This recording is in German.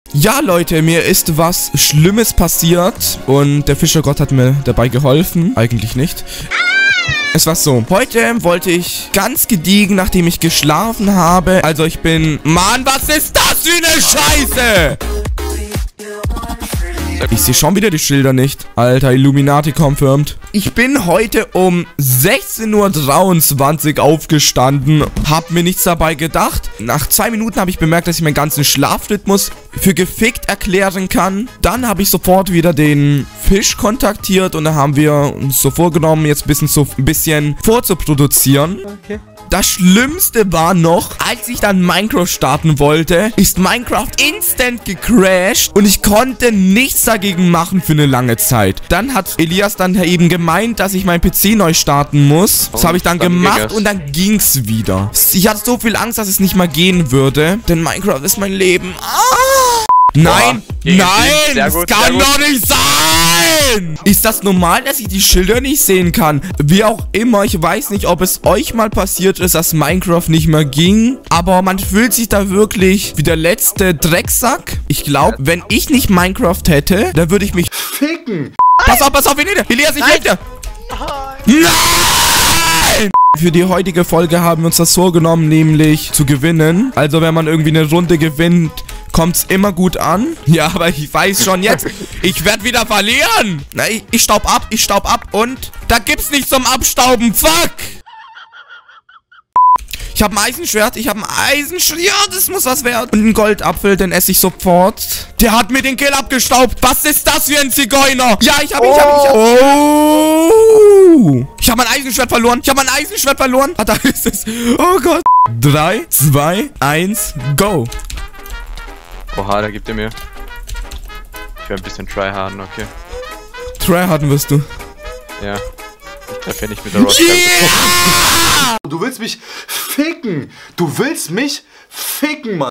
Ja, Leute, mir ist was Schlimmes passiert und der Fischergott hat mir dabei geholfen. Eigentlich nicht. Es war so, heute wollte ich ganz gediegen, nachdem ich geschlafen habe, also ich bin... Mann, was ist das für eine Scheiße? Ich sehe schon wieder die Schilder nicht. Alter, Illuminati confirmed. Ich bin heute um 16:23 Uhr aufgestanden, hab mir nichts dabei gedacht. Nach 2 Minuten habe ich bemerkt, dass ich meinen ganzen Schlafrhythmus für gefickt erklären kann. Dann habe ich sofort wieder den Fisch kontaktiert und da haben wir uns so vorgenommen, jetzt ein bisschen vorzuproduzieren. Okay. Das Schlimmste war noch, als ich dann Minecraft starten wollte, ist Minecraft instant gecrashed und ich konnte nichts dagegen machen für eine lange Zeit. Dann hat Elias dann eben gemeint, dass ich meinen PC neu starten muss. Das habe ich dann gemacht und dann ging's wieder. Ich hatte so viel Angst, dass es nicht mal gehen würde, denn Minecraft ist mein Leben. Nein, nein, das kann doch nicht sein! Ist das normal, dass ich die Schilder nicht sehen kann? Wie auch immer, ich weiß nicht, ob es euch mal passiert ist, dass Minecraft nicht mehr ging. Aber man fühlt sich da wirklich wie der letzte Drecksack. Ich glaube, wenn ich nicht Minecraft hätte, dann würde ich mich ficken. Pass auf, Elias, ich helfe dir. Nein! Für die heutige Folge haben wir uns das vorgenommen, nämlich zu gewinnen. Also wenn man irgendwie eine Runde gewinnt, kommt's immer gut an. Ja, aber ich weiß schon jetzt, ich werde wieder verlieren. Na, ich staub ab und da gibt's nichts zum Abstauben. Fuck! Ich habe ein Eisenschwert, Ja, das muss was werden. Und einen Goldapfel, den esse ich sofort. Der hat mir den Kill abgestaubt. Was ist das für ein Zigeuner? Ja, ich habe mein Eisenschwert verloren. Ah, da ist es. Oh Gott. 3, 2, 1, go. Oha, da gibt er mir. Ich werde ein bisschen tryharden, okay. Tryharden wirst du. Ja. Ich treffe ja nicht mit der Rock. Du willst mich ficken! Du willst mich ficken, Mann!